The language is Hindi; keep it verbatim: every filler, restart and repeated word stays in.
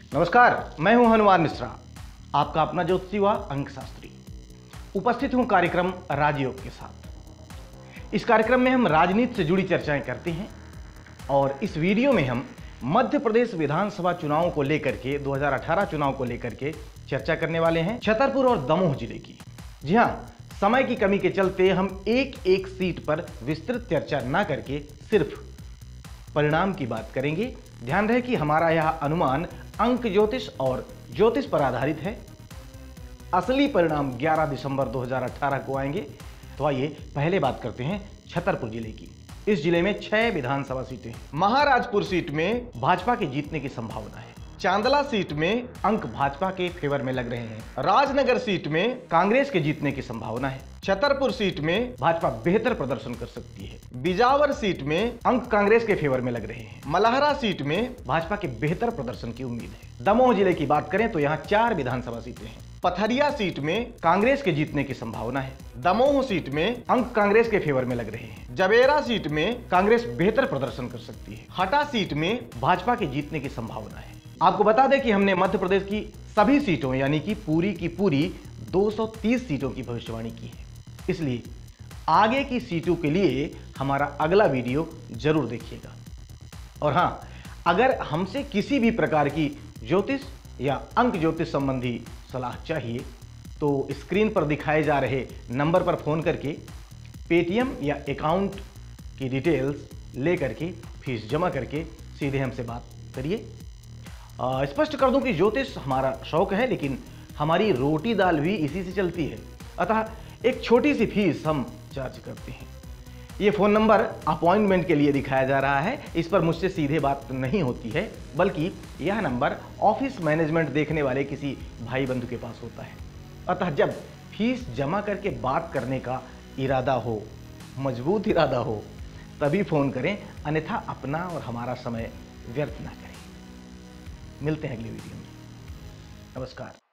नमस्कार, मैं हूं हनुमान मिश्रा, आपका अपना ज्योतिषी व अंक शास्त्री। उपस्थित हूं कार्यक्रम राजयोग के साथ। इस कार्यक्रम में हम राजनीति से जुड़ी चर्चाएं करते हैं और इस वीडियो में हम मध्य प्रदेश विधानसभा चुनाव को लेकर के दो हज़ार अठारह चुनाव को लेकर के चर्चा करने वाले हैं, छतरपुर और दमोह जिले की। जी हां, समय की कमी के चलते हम एक एक सीट पर विस्तृत चर्चा न करके सिर्फ परिणाम की बात करेंगे। ध्यान रहे कि हमारा यह अनुमान अंक ज्योतिष और ज्योतिष पर आधारित है। असली परिणाम ग्यारह दिसंबर दो हज़ार अठारह को आएंगे। तो आइए पहले बात करते हैं छतरपुर जिले की। इस जिले में छह विधानसभा सीटें हैं। महाराजपुर सीट में भाजपा के जीतने की संभावना है। चांदला सीट में अंक भाजपा के फेवर में लग रहे हैं। राजनगर सीट में कांग्रेस के जीतने की संभावना है। छतरपुर सीट में भाजपा बेहतर प्रदर्शन कर सकती है। बिजावर सीट में अंक कांग्रेस के फेवर में लग रहे हैं। मलहरा सीट में भाजपा के बेहतर प्रदर्शन की उम्मीद है। दमोह जिले की बात करें तो यहाँ चार विधानसभा सीटें हैं। पथरिया सीट में कांग्रेस के जीतने की संभावना है। दमोह सीट में अंक कांग्रेस के फेवर में लग रहे हैं। जवेरा सीट में कांग्रेस बेहतर प्रदर्शन कर सकती है। हटा सीट में भाजपा के जीतने की संभावना है। आपको बता दें कि हमने मध्य प्रदेश की सभी सीटों यानी कि पूरी की पूरी दो सौ तीस सीटों की भविष्यवाणी की है, इसलिए आगे की सीटों के लिए हमारा अगला वीडियो जरूर देखिएगा। और हां, अगर हमसे किसी भी प्रकार की ज्योतिष या अंक ज्योतिष संबंधी सलाह चाहिए तो स्क्रीन पर दिखाए जा रहे नंबर पर फोन करके पेटीएम या अकाउंट की डिटेल्स लेकर के फीस जमा करके सीधे हमसे बात करिए। स्पष्ट कर दूं कि ज्योतिष हमारा शौक है, लेकिन हमारी रोटी दाल भी इसी से चलती है, अतः एक छोटी सी फीस हम चार्ज करते हैं। ये फ़ोन नंबर अपॉइंटमेंट के लिए दिखाया जा रहा है। इस पर मुझसे सीधे बात नहीं होती है, बल्कि यह नंबर ऑफिस मैनेजमेंट देखने वाले किसी भाई बंधु के पास होता है। अतः जब फीस जमा करके बात करने का इरादा हो, मजबूत इरादा हो, तभी फ़ोन करें, अन्यथा अपना और हमारा समय व्यर्थ ना करें। मिलते हैं अगले वीडियो में। नमस्कार।